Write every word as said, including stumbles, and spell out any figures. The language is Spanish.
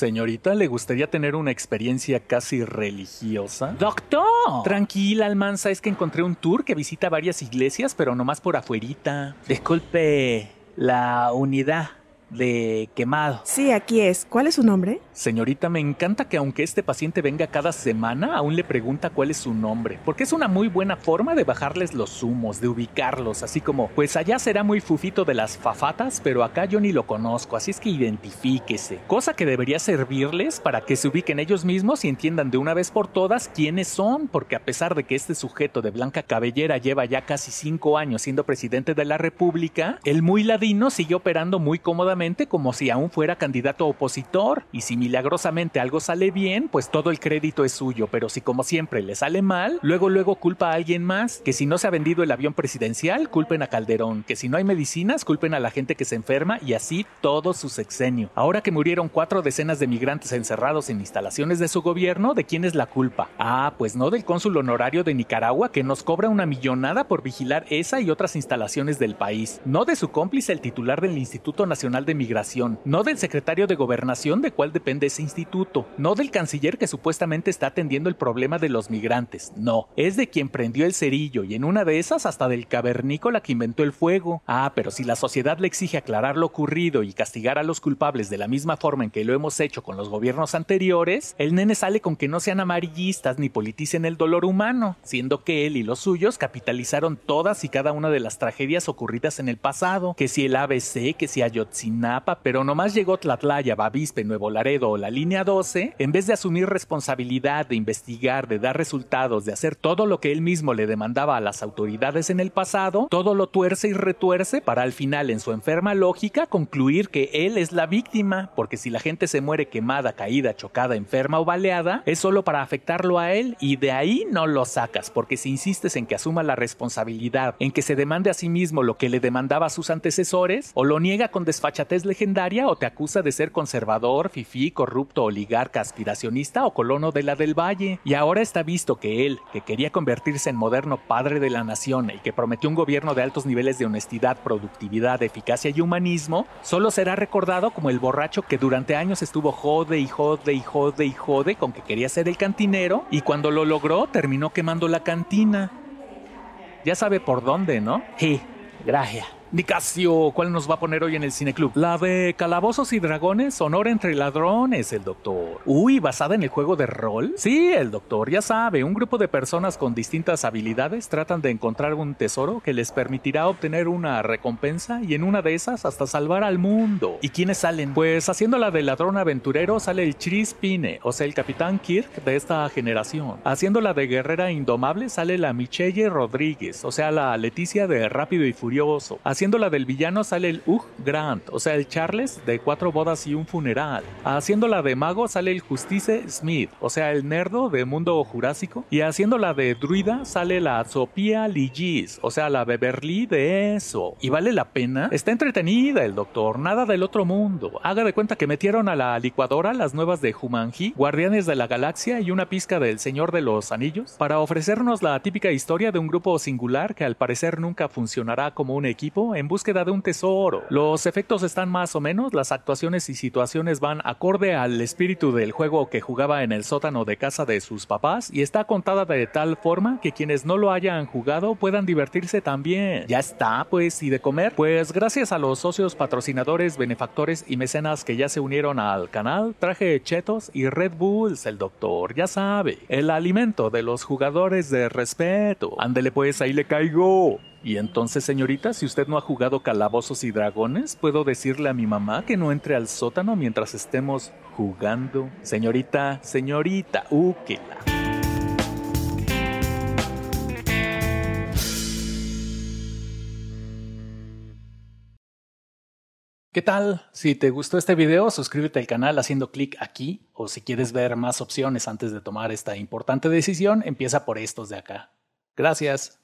Señorita, ¿le gustaría tener una experiencia casi religiosa? ¡Doctor! Tranquila, Almanza, es que encontré un tour que visita varias iglesias, pero nomás por afuerita. Disculpe, la unidad de quemado. Sí, aquí es. ¿Cuál es su nombre? Señorita, me encanta que aunque este paciente venga cada semana, aún le pregunta cuál es su nombre, porque es una muy buena forma de bajarles los humos, de ubicarlos, así como, pues allá será muy fufito de las fafatas, pero acá yo ni lo conozco, así es que identifíquese. Cosa que debería servirles para que se ubiquen ellos mismos y entiendan de una vez por todas quiénes son, porque a pesar de que este sujeto de blanca cabellera lleva ya casi cinco años siendo presidente de la República, el muy ladino sigue operando muy cómodamente como si aún fuera candidato opositor, y si milagrosamente algo sale bien, pues todo el crédito es suyo, pero si como siempre le sale mal, luego luego culpa a alguien más, que si no se ha vendido el avión presidencial, culpen a Calderón, que si no hay medicinas, culpen a la gente que se enferma, y así todo su sexenio. Ahora que murieron cuatro decenas de migrantes encerrados en instalaciones de su gobierno, ¿de quién es la culpa? Ah, pues no del cónsul honorario de Nicaragua, que nos cobra una millonada por vigilar esa y otras instalaciones del país, no de su cómplice el titular del Instituto Nacional de Migración, no del secretario de Gobernación de cuál depende ese instituto, no del canciller que supuestamente está atendiendo el problema de los migrantes, no, es de quien prendió el cerillo y en una de esas hasta del cavernícola que inventó el fuego. Ah, pero si la sociedad le exige aclarar lo ocurrido y castigar a los culpables de la misma forma en que lo hemos hecho con los gobiernos anteriores, el nene sale con que no sean amarillistas ni politicen el dolor humano, siendo que él y los suyos capitalizaron todas y cada una de las tragedias ocurridas en el pasado, que si el A B C, que si Ayotzinapa, pero nomás llegó Tlatlaya, Bavispe, Nuevo Laredo o la línea doce, en vez de asumir responsabilidad, de investigar, de dar resultados, de hacer todo lo que él mismo le demandaba a las autoridades en el pasado, todo lo tuerce y retuerce para al final, en su enferma lógica, concluir que él es la víctima, porque si la gente se muere quemada, caída, chocada, enferma o baleada, es solo para afectarlo a él, y de ahí no lo sacas, porque si insistes en que asuma la responsabilidad, en que se demande a sí mismo lo que le demandaba a sus antecesores, o lo niega con desfachatez legendaria o te acusa de ser conservador, fifí, corrupto, oligarca, aspiracionista o colono de la del Valle. Y ahora está visto que él, que quería convertirse en moderno padre de la nación y que prometió un gobierno de altos niveles de honestidad, productividad, eficacia y humanismo, solo será recordado como el borracho que durante años estuvo jode y jode y jode y jode con que quería ser el cantinero y cuando lo logró terminó quemando la cantina. Ya sabe por dónde, ¿no? Sí, gracias. Nicasio, ¿cuál nos va a poner hoy en el Cineclub? La de Calabozos y Dragones, Honor entre Ladrones, el doctor. Uy, ¿basada en el juego de rol? Sí, el doctor, ya sabe, un grupo de personas con distintas habilidades tratan de encontrar un tesoro que les permitirá obtener una recompensa y en una de esas hasta salvar al mundo. ¿Y quiénes salen? Pues haciendo la de ladrón aventurero sale el Chris Pine, o sea, el Capitán Kirk de esta generación. Haciendo la de guerrera indomable sale la Michelle Rodríguez, o sea, la Leticia de Rápido y Furioso. Haciendo la del villano sale el Hugh Grant, o sea el Charles de Cuatro bodas y un funeral. Haciendo la de mago sale el Justice Smith, o sea el nerdo de Mundo Jurásico. Y haciendo la de druida sale la Sophia Ligis, o sea la Beverly de eso. ¿Y vale la pena? Está entretenida el doctor, nada del otro mundo. Haga de cuenta que metieron a la licuadora las nuevas de Jumanji, Guardianes de la Galaxia y una pizca del Señor de los Anillos para ofrecernos la típica historia de un grupo singular que al parecer nunca funcionará como un equipo en búsqueda de un tesoro. Los efectos están más o menos, las actuaciones y situaciones van acorde al espíritu del juego que jugaba en el sótano de casa de sus papás y está contada de tal forma que quienes no lo hayan jugado puedan divertirse también. Ya está, pues, ¿y de comer? Pues gracias a los socios patrocinadores, benefactores y mecenas que ya se unieron al canal, traje chetos y Red Bulls, el doctor, ya sabe, el alimento de los jugadores de respeto. Ándele pues, ahí le caigo. Y entonces, señorita, si usted no ha jugado Calabozos y Dragones, ¿puedo decirle a mi mamá que no entre al sótano mientras estemos jugando? Señorita, señorita, úquela. ¿Qué tal? Si te gustó este video, suscríbete al canal haciendo clic aquí, o si quieres ver más opciones antes de tomar esta importante decisión, empieza por estos de acá. Gracias.